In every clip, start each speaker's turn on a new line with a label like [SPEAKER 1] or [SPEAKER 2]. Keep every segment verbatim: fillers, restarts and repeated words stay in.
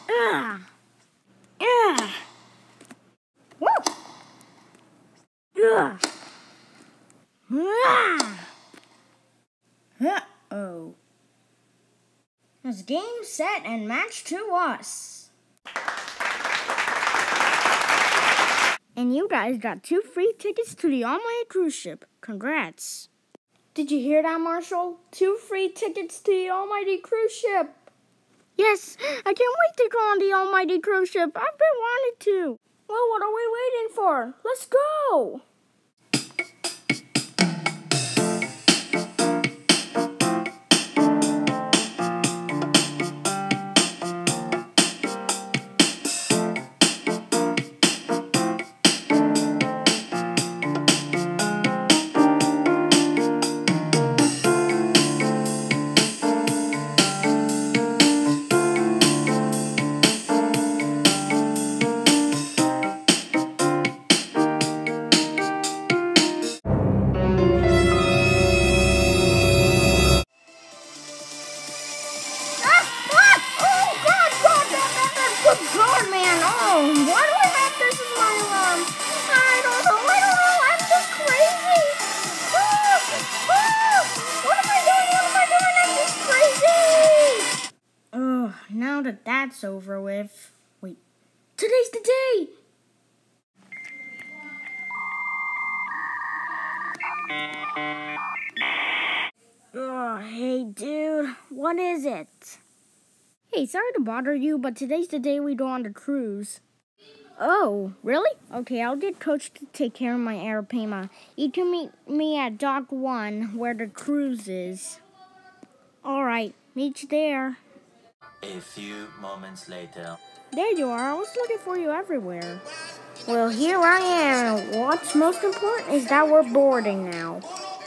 [SPEAKER 1] Ugh. Ugh. Woo. Ugh. Ugh. Uh-oh. It's game, set, and match to us. And you guys got two free tickets to the Almighty Cruise Ship. Congrats. Did you hear that, Marshall? Two free tickets to the Almighty Cruise Ship. Yes, I can't wait to go on the Almighty Cruise Ship. I've been wanting to. Well, what are we waiting for? Let's go. Now that that's over with, wait, today's the day! Oh, hey dude, what is it? Hey, sorry to bother you, but today's the day we go on the cruise. Oh, really? Okay, I'll get Coach to take care of my Arapima. You can meet me at Dock one, where the cruise is. Alright, meet you there.
[SPEAKER 2] A few moments later.
[SPEAKER 1] There you are. I was looking for you everywhere. Well, here I am. What's most important is that we're boarding now.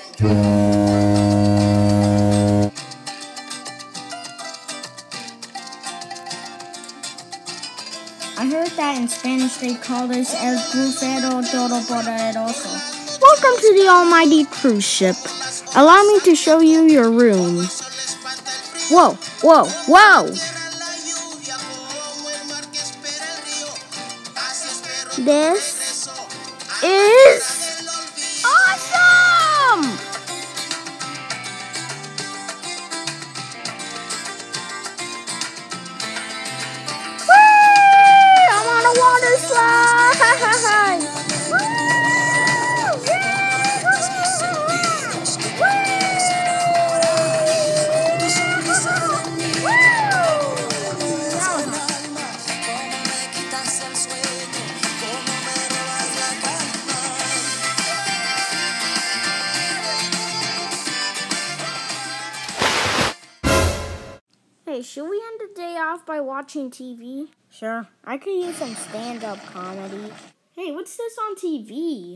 [SPEAKER 1] I heard that in Spanish they call this El Crucero Todopoderoso. Welcome to the Almighty Cruise Ship. Allow me to show you your room. Whoa, whoa, whoa! This is awesome! Whee! I'm on a water slide! Woo! Hey, should we end the day off by watching T V? Sure. I could use some stand-up comedy. Hey, what's this on T V?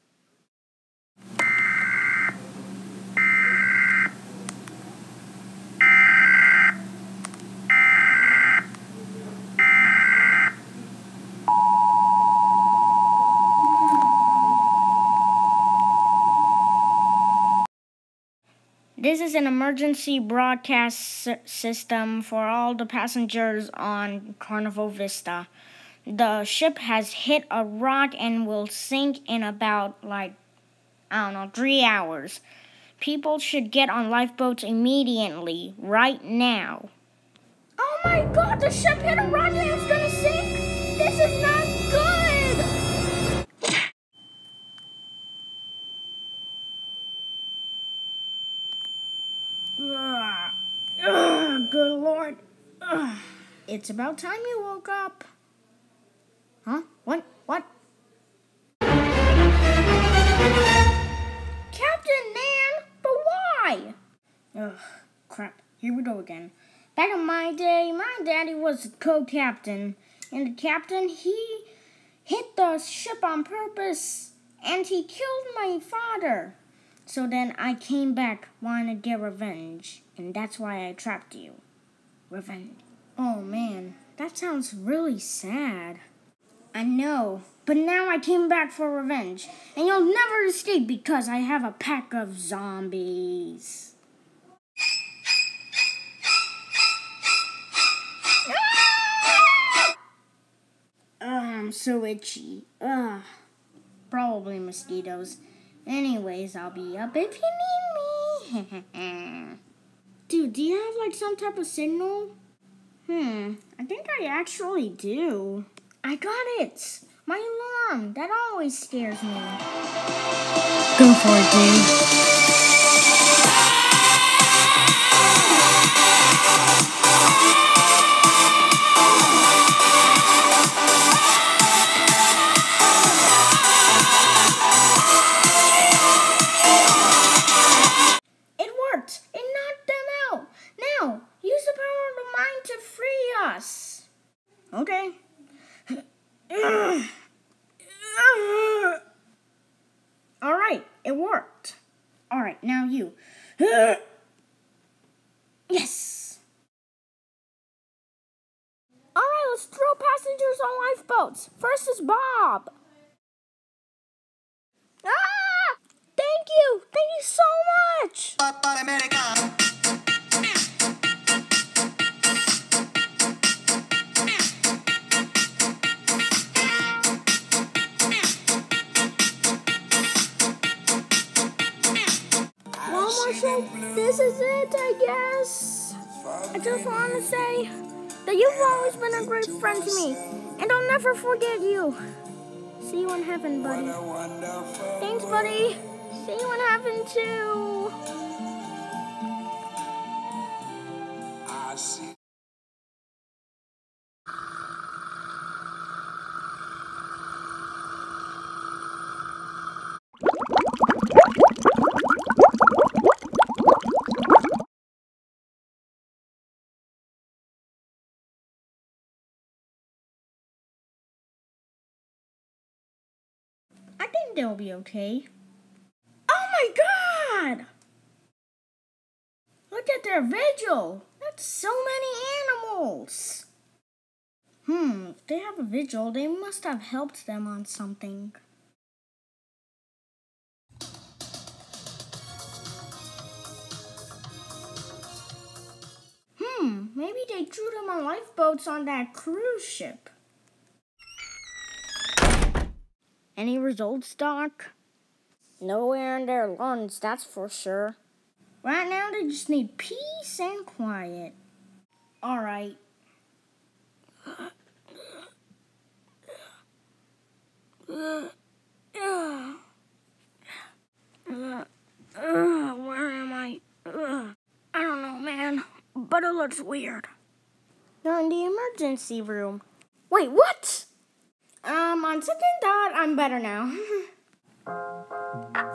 [SPEAKER 1] This is an emergency broadcast s- system for all the passengers on Carnival Vista. The ship has hit a rock and will sink in about, like, I don't know, three hours. People should get on lifeboats immediately, right now. Oh my god, the ship hit a rock and it's gonna sink? This is not good! Ugh. Ugh, good Lord. Ugh. It's about time you woke up. Huh? What? What? Captain Nan? But why? Ugh, crap. Here we go again. Back in my day, my daddy was the co-captain. And the captain, he hit the ship on purpose. And he killed my father. So then I came back wanting to get revenge. And that's why I trapped you. Revenge. Oh man, that sounds really sad. I know, but now I came back for revenge. And you'll never escape because I have a pack of zombies. Ah! so itchy. Ugh. Probably mosquitoes. Anyways, I'll be up if you need me. Dude, do you have like some type of signal? Hmm, I think I actually do. I got it. My alarm. That always scares me. Go for it, dude. It worked. It knocked them out. Now, use the power of the mind to free us. Okay. All right, it worked. All right, now you. Yes. All right, let's throw passengers on lifeboats. First is Bob. Ah! Thank you. Thank you so much. Well, Marshall, this is it, I guess. I just want to say that you've always been a great friend to me, and I'll never forget you. See you in heaven, buddy. Thanks, buddy. See you in heaven, too. I see. I think they'll be okay. Oh my God! Look at their vigil. That's so many animals. Hmm, if they have a vigil, they must have helped them on something. Hmm, maybe they threw them on lifeboats on that cruise ship. Any results, Doc? Nowhere in their lungs, that's for sure. Right now, they just need peace and quiet. All right. Where am I? I don't know, man, but it looks weird. You're in the emergency room. Wait, what? Um, on second thought, I'm better now.